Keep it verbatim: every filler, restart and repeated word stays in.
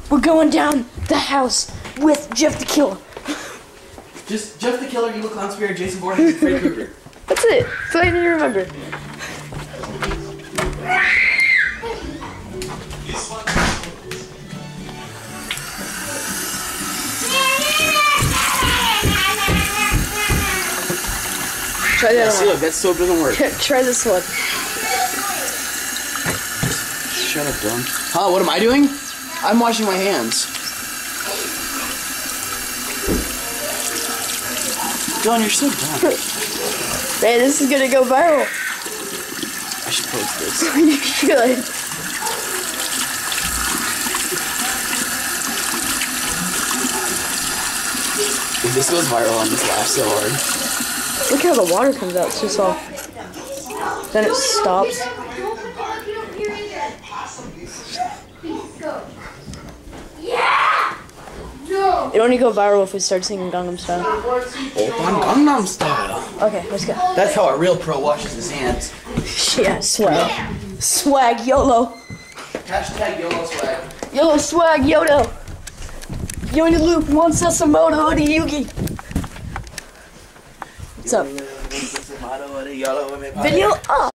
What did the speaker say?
We're going down the house with Jeff the Killer. Just Jeff the Killer, Evil Clown Spirit, Jason Voorhees, and Freddy Krueger. That's it. That's all I need to remember. Try that Yeah, one. see, look, that soap doesn't work. Try this one. Shut up, Dylan. Huh, what am I doing? I'm washing my hands. Dylan, you're so dumb. Man, this is gonna go viral. I should post this. You should. If this goes viral, I'm just laugh so hard. Look how the water comes out. It's just all. Then it stops. It only go viral if we start singing Gangnam Style. Open Gangnam Style. Okay, let's go. That's how a real pro washes his hands. Yeah, swag. Swag, YOLO. Hashtag YOLO swag. YOLO swag, YOLO. Yoni Loop, one Sasimoto, Odi Yugi. What's up? Video up.